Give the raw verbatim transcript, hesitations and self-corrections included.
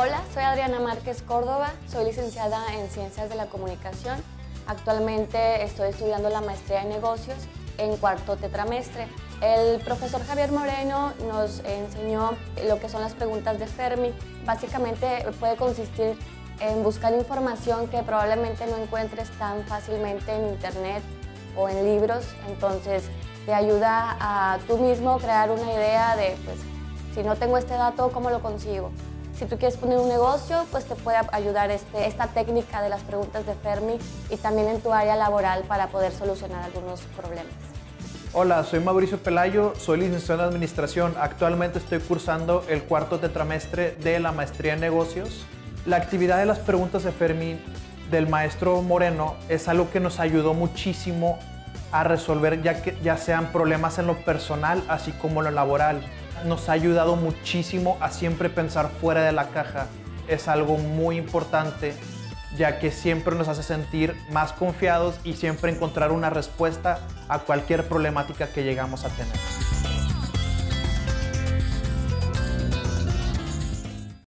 Hola, soy Adriana Márquez Córdoba, soy licenciada en Ciencias de la Comunicación. Actualmente estoy estudiando la maestría en negocios en cuarto tetramestre. El profesor Javier Moreno nos enseñó lo que son las preguntas de Fermi. Básicamente puede consistir en buscar información que probablemente no encuentres tan fácilmente en internet o en libros. Entonces te ayuda a tú mismo crear una idea de, pues, si no tengo este dato, ¿cómo lo consigo? Si tú quieres poner un negocio, pues te puede ayudar este, esta técnica de las preguntas de Fermi y también en tu área laboral para poder solucionar algunos problemas. Hola, soy Mauricio Pelayo, soy licenciado en Administración. Actualmente estoy cursando el cuarto tetramestre de la maestría en negocios. La actividad de las preguntas de Fermi del maestro Moreno es algo que nos ayudó muchísimo a resolver ya, que, ya sean problemas en lo personal así como en lo laboral. Nos ha ayudado muchísimo a siempre pensar fuera de la caja. Es algo muy importante, ya que siempre nos hace sentir más confiados y siempre encontrar una respuesta a cualquier problemática que llegamos a tener.